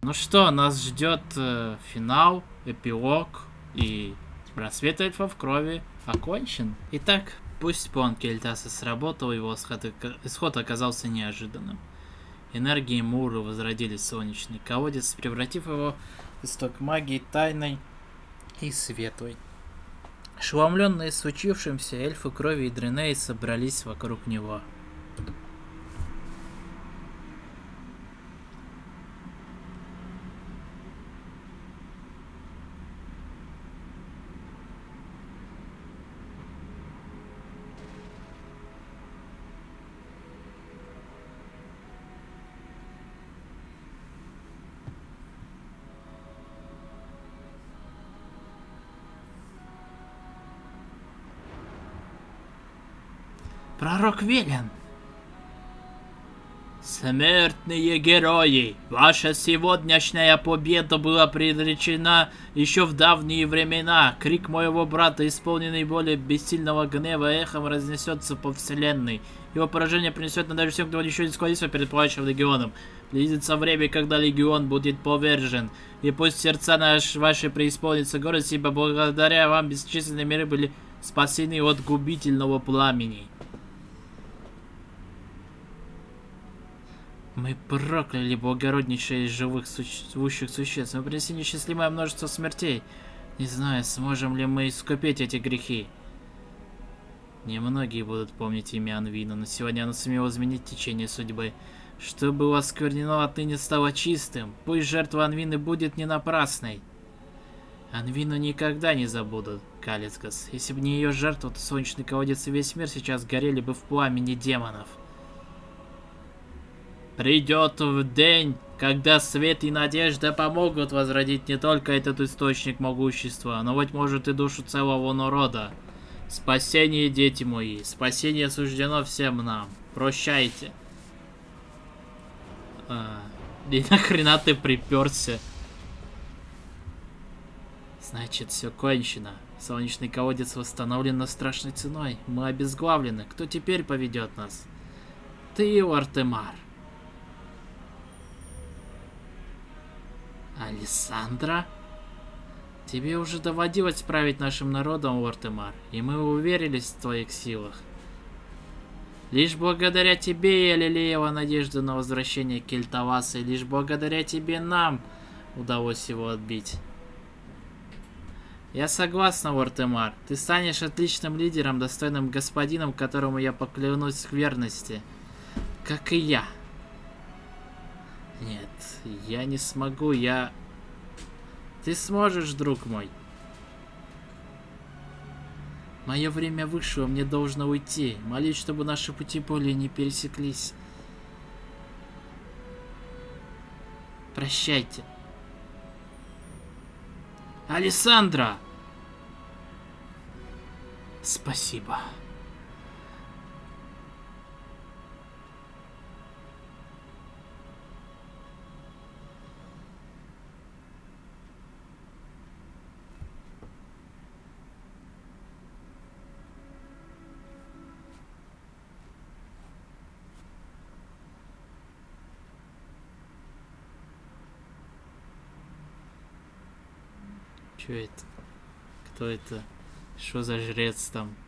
Ну что, нас ждет финал, эпилог и рассвет эльфов крови окончен. Итак, пусть план Кельтаса сработал, его исход оказался неожиданным. Энергии Муры возродили солнечный колодец, превратив его в исток магии тайной и светлой. Ошеломленные случившимся, эльфы крови и Дренеи собрались вокруг него. Пророк Велен! Смертные герои! Ваша сегодняшняя победа была предречена еще в давние времена. Крик моего брата, исполненный боли бессильного гнева, эхом разнесется по вселенной. Его поражение принесет надежду всем, кто еще не склонился перед плачем легионом. Близится время, когда легион будет повержен. И пусть сердца ваши преисполнятся гордости, ибо благодаря вам бесчисленные миры были спасены от губительного пламени. Мы прокляли благороднейшее из живых живущих существ. Мы принесли несчастливое множество смертей. Не знаю, сможем ли мы искупить эти грехи. Немногие будут помнить имя Анвина, но сегодня оно сумело изменить течение судьбы. Что было осквернено, отныне стало чистым. Пусть жертва Анвины будет не напрасной. Анвину никогда не забудут, Калицгас. Если бы не ее жертва, то солнечный колодец и весь мир сейчас горели бы в пламени демонов. Придет в день, когда свет и надежда помогут возродить не только этот источник могущества, но, быть может, и душу целого народа. Спасение, дети мои, спасение суждено всем нам. Прощайте. И нахрена ты приперся? Значит, все кончено. Солнечный колодец восстановлен, но страшной ценой. Мы обезглавлены. Кто теперь поведет нас? Ты, Уортемар. Алессандра? Тебе уже доводилось править нашим народом, Уортемар, и мы уверились в твоих силах. Лишь благодаря тебе я лелеяла надежду на возвращение Кельтаваса, и лишь благодаря тебе нам удалось его отбить. Я согласна, Уортемар. Ты станешь отличным лидером, достойным господином, которому я поклянусь в верности. Как и я. Нет, я не смогу, Ты сможешь, друг мой. Мое время вышло, мне должно уйти. Молюсь, чтобы наши пути более не пересеклись. Прощайте. Алессандра! Спасибо. Чё это? Кто это? Что за жрец там?